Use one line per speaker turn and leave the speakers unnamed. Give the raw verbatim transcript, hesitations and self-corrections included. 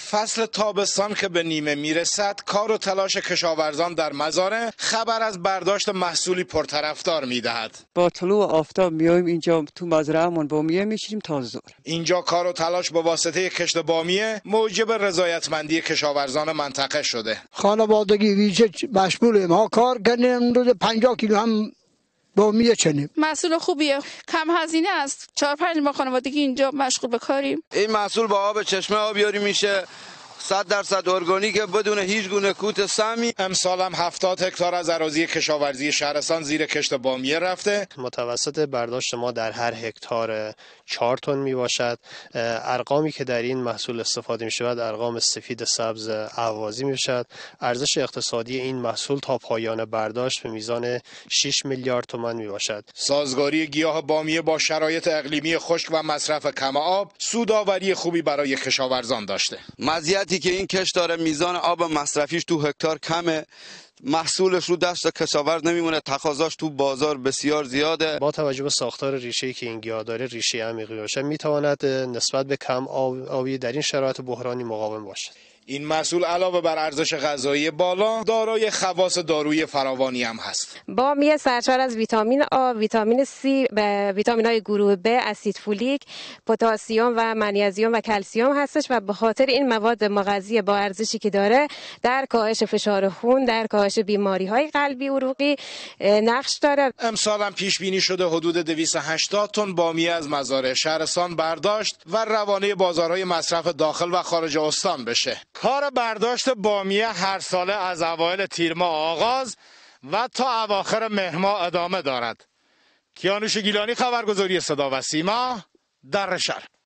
فصل تابستان که به نیمه میرسد، کار و تلاش کشاورزان در مزارع خبر از برداشت محصولی پرطرفدار میدهد.
با طلوع آفتاب میایم اینجا تو مزرعه‌مون بامیه میشیم تا ظهر.
اینجا کار و تلاش با واسطه کشت بامیه موجب رضایتمندی کشاورزان منطقه شده.
خانوادگی ویژه مشغولیم، ما کار کردیم روز پنجاه کیلو هم بامیه چنیم.
محصول خوبیه، کم هزینه است. چهار پنج ما خانوادگی اینجا مشغول به کاریم.
این محصول با آب چشمه آبیاری میشه، صد درصد ارگانیک بدون هیچ گونه کوت سمی.
امسال هم هفتاد هکتار از اراضی کشاورزی شهرستان زیر کشت بامیه رفته.
متوسط برداشت ما در هر هکتار چهار تن می باشد. ارقامی که در این محصول استفاده می شود ارقام سفید سبز اهوازی می باشد. ارزش اقتصادی این محصول تا پایان برداشت به میزان شش میلیارد تومان می باشد.
سازگاری گیاه بامیه با شرایط اقلیمی خشک و مصرف کم آب سودآوری خوبی برای کشاورزان داشته.
مزیتی که این کشت داره میزان آب مصرفیش تو هکتار کمه، محصولش رو دست کشاورز نمیمونه، تقاضاش تو بازار بسیار زیاده.
با توجه به ساختار ریشه‌ای که این گیاه داره، ریشه عمیقی باشه، میتواند نسبت به کم آبی در این شرایط بحرانی مقاوم باشد.
این محصول علاوه بر ارزش غذایی بالا دارای خواص دارویی فراوانی هم هست.
بامیه سرشار از ویتامین آ، ویتامین سی، ویتامین‌های گروه ب، اسید فولیک، پتاسیم و منیزیم و کلسیم هستش و به خاطر این مواد مغذی با ارزشی که داره در کاهش فشار خون، در کاهش بیماری‌های قلبی عروقی نقش داره.
امسال هم پیش بینی شده حدود دویست و هشتاد تن بامیه از مزارع شهرستان برداشت و روانه بازارهای مصرف داخل و خارج استان بشه. کار برداشت بامیه هر ساله از اوایل تیر ماه آغاز و تا اواخر مهر ماه ادامه دارد. کیانوش گیلانی، خبرگزاری صدا و سیما، در شهر.